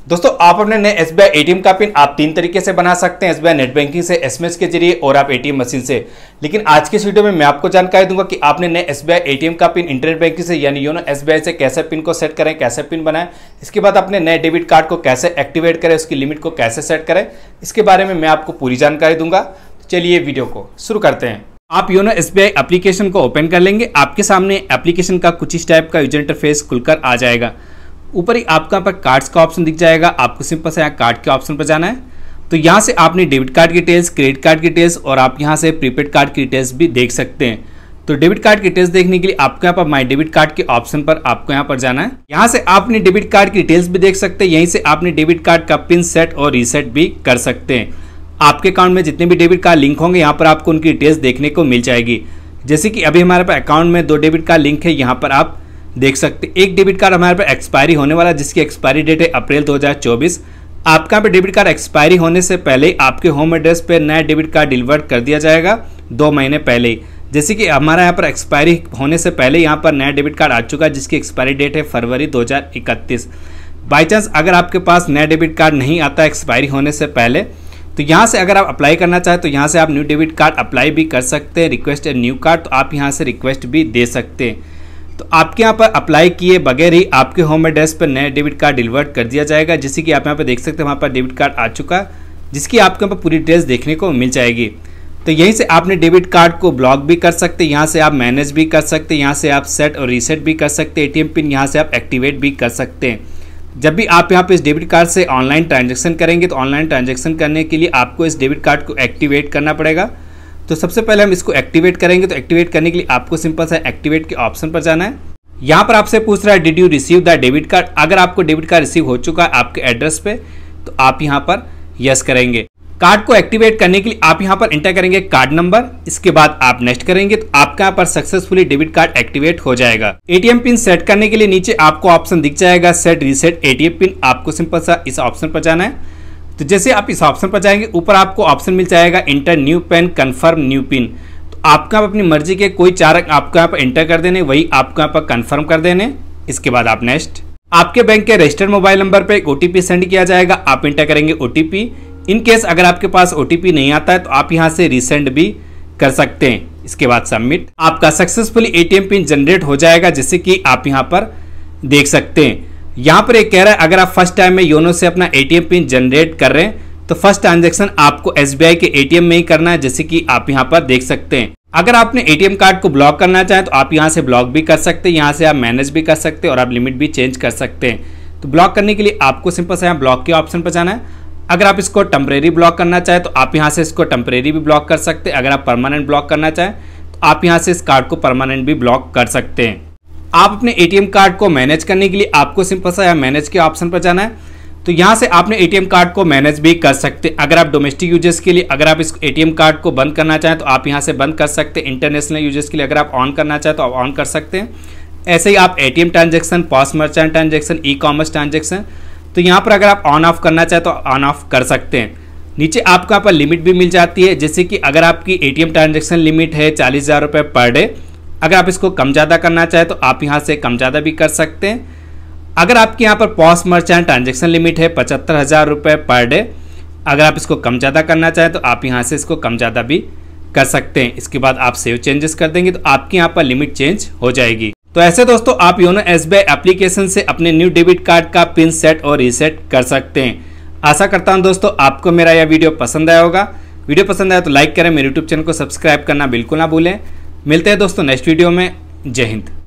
दोस्तों आप अपने नए एसबीआई एटीएम का पिन आप 3 तरीके से बना सकते हैं, एसबीआई नेट बैंकिंग से, एसएमएस के जरिए और आप एटीएम मशीन से। लेकिन आज के इस वीडियो में मैं आपको जानकारी दूंगा कि आपने नए एसबीआई एटीएम का पिन इंटरनेट बैंकिंग से यानी योनो एसबीआई से कैसे पिन को सेट करें, कैसे पिन बनाएं, इसके बाद अपने नए डेबिट कार्ड को कैसे एक्टिवेट करें, उसकी लिमिट को कैसे सेट करें, इसके बारे में मैं आपको पूरी जानकारी दूंगा। चलिए वीडियो को शुरू करते हैं। आप योनो एसबीआई एप्लीकेशन को ओपन कर लेंगे। आपके सामने एप्लीकेशन का कुछ इस टाइप का यूजर इंटरफेस खुलकर आ जाएगा। ऊपर ही आपका यहाँ पर कार्ड्स का ऑप्शन दिख जाएगा। आपको सिंपल से यहाँ कार्ड के ऑप्शन पर जाना है। तो यहाँ से आपने डेबिट कार्ड की डिटेल्स, क्रेडिट कार्ड की डिटेल्स और आप यहाँ से प्रीपेड कार्ड की डिटेल्स भी देख सकते हैं। तो डेबिट कार्ड की डिटेल्स देखने के लिए आपको यहाँ पर माई डेबिट कार्ड के ऑप्शन पर आपको यहाँ पर जाना है। यहाँ से आप अपनी डेबिट कार्ड की डिटेल्स भी देख सकते हैं। यहीं से आपने डेबिट कार्ड का पिन सेट और रीसेट भी कर सकते हैं। आपके अकाउंट में जितने भी डेबिट कार्ड लिंक होंगे यहाँ पर आपको उनकी डिटेल्स देखने को मिल जाएगी। जैसे कि अभी हमारे पास अकाउंट में 2 डेबिट कार्ड लिंक है, यहाँ पर आप देख सकते हैं। एक डेबिट कार्ड हमारे पास एक्सपायरी होने वाला, जिसकी एक्सपायरी डेट है अप्रैल 2024। आपका पे डेबिट कार्ड एक्सपायरी होने से पहले आपके होम एड्रेस पे नया डेबिट कार्ड डिलीवर कर दिया जाएगा 2 महीने पहले ही। जैसे कि हमारा यहाँ पर एक्सपायरी होने से पहले यहाँ पर नया डेबिट कार्ड आ चुका है, जिसकी एक्सपायरी डेट है फरवरी 2031। बाई चांस अगर आपके पास नया डेबिट कार्ड नहीं आता एक्सपायरी होने से पहले, तो यहाँ से अगर आप अप्लाई करना चाहें तो यहाँ से आप न्यू डेबिट कार्ड अप्लाई भी कर सकते हैं। रिक्वेस्ट ए न्यू कार्ड, तो आप यहाँ से रिक्वेस्ट भी दे सकते हैं। तो आपके यहाँ पर अप्लाई किए बगैर ही आपके होम एड्रेस पर नया डेबिट कार्ड डिलीवर कर दिया जाएगा। जैसे कि आप यहाँ पर देख सकते हैं, वहाँ पर डेबिट कार्ड आ चुका है, जिसकी आपके यहाँ पर पूरी डिटेल्स देखने को मिल जाएगी। तो यहीं से आपने डेबिट कार्ड को ब्लॉक भी कर सकते हैं, यहाँ से आप मैनेज भी कर सकते हैं, यहाँ से आप सेट और रीसेट भी कर सकते हैं। एटीएम पिन यहाँ से आप एक्टिवेट भी कर सकते हैं। जब भी आप यहाँ पे इस डेबिट कार्ड से ऑनलाइन ट्रांजैक्शन करेंगे तो ऑनलाइन ट्रांजैक्शन करने के लिए आपको इस डेबिट कार्ड को एक्टिवेट करना पड़ेगा। तो सबसे पहले हम इसको एक्टिवेट करेंगे। तो एक्टिवेट करने के लिए आपको सिंपल सा एक्टिवेट के ऑप्शन पर जाना है। यहाँ पर आपसे पूछ रहा है did you receive the debit card. अगर आपको डेबिट कार्ड रिसीव हो चुका है आपके एड्रेस पे, तो आप यहाँ पर यस करेंगे। कार्ड को एक्टिवेट करने के लिए आप यहाँ पर एंटर करेंगे कार्ड नंबर, इसके बाद आप नेक्स्ट करेंगे तो आपका यहाँ पर सक्सेसफुली डेबिट कार्ड एक्टिवेट हो जाएगा। एटीएम पिन सेट करने के लिए नीचे आपको ऑप्शन दिख जाएगा सेट रीसेट एटीएम पिन। आपको सिंपल सा इस ऑप्शन पर जाना है। तो जैसे आप इस ऑप्शन पर जाएंगे, ऊपर आपको ऑप्शन मिल जाएगा enter new pin, confirm new pin. तो आपका अपनी मर्जी के कोई 4 अंक आपको यहाँ पर एंटर कर देने, वही आपको यहाँ पर कन्फर्म कर देने। इसके बाद आप नेक्स्ट, आपके बैंक के रजिस्टर्ड मोबाइल नंबर पर एक ओटीपी सेंड किया जाएगा। आप एंटर करेंगे ओटीपी। इन केस अगर आपके पास ओटीपी नहीं आता है तो आप यहां से रीसेंड भी कर सकते हैं। इसके बाद सबमिट, आपका सक्सेसफुली एटीएम पिन जनरेट हो जाएगा, जैसे कि आप यहां पर देख सकते हैं। यहां पर एक कह रहा है अगर आप फर्स्ट टाइम में योनो से अपना एटीएम पिन जनरेट कर रहे हैं तो फर्स्ट ट्रांजैक्शन आपको एसबीआई के एटीएम में ही करना है, जैसे कि आप यहां पर देख सकते हैं। अगर आपने एटीएम कार्ड को ब्लॉक करना चाहें तो आप यहां से ब्लॉक भी कर सकते हैं, यहां से आप मैनेज भी कर सकते हैं और आप लिमिट भी चेंज कर सकते हैं। तो ब्लॉक करने के लिए आपको सिंपल से यहाँ ब्लॉक के ऑप्शन पर जाना है। अगर आप इसको टेम्परेरी ब्लॉक करना चाहें तो आप यहां से इसको टेम्परेरी भी ब्लॉक कर सकते हैं। अगर आप परमानेंट ब्लॉक करना चाहें तो आप यहां से इस कार्ड को परमानेंट भी ब्लॉक कर सकते हैं। आप अपने एटीएम कार्ड को मैनेज करने के लिए आपको सिंपल सा यहाँ मैनेज के ऑप्शन पर जाना है। तो यहां से आपने एटीएम कार्ड को मैनेज भी कर सकते हैं। अगर आप डोमेस्टिक यूजर्स के लिए अगर आप इस एटीएम कार्ड को बंद करना चाहें तो आप यहां से बंद कर सकते हैं। इंटरनेशनल यूजर्स के लिए अगर आप ऑन करना चाहें तो आप ऑन कर सकते हैं। ऐसे ही आप ATM transaction, POS merchant transaction, e commerce transaction, तो यहाँ पर अगर आप ऑन ऑफ करना चाहें तो ऑन ऑफ कर सकते हैं। नीचे आपको यहाँ पर लिमिट भी मिल जाती है, जैसे कि अगर आपकी एटीएम ट्रांजैक्शन लिमिट है 40,000 रुपये पर डे, अगर आप इसको कम ज़्यादा करना चाहें तो आप यहाँ से कम ज़्यादा भी कर सकते हैं। अगर आपके यहाँ पर पॉस मर्चेंट ट्रांजैक्शन लिमिट है 75,000 रुपये पर डे, अगर आप इसको कम ज़्यादा करना चाहें तो आप यहाँ से इसको कम ज़्यादा भी कर सकते हैं। इसके बाद आप सेव चेंजेस कर देंगे तो आपकी यहाँ पर लिमिट चेंज हो जाएगी। तो ऐसे दोस्तों आप योनो एसबीआई एप्लीकेशन से अपने न्यू डेबिट कार्ड का पिन सेट और रीसेट कर सकते हैं। आशा करता हूं दोस्तों आपको मेरा यह वीडियो पसंद आया होगा। वीडियो पसंद आया तो लाइक करें, मेरे यूट्यूब चैनल को सब्सक्राइब करना बिल्कुल ना भूलें। मिलते हैं दोस्तों नेक्स्ट वीडियो में। जय हिंद।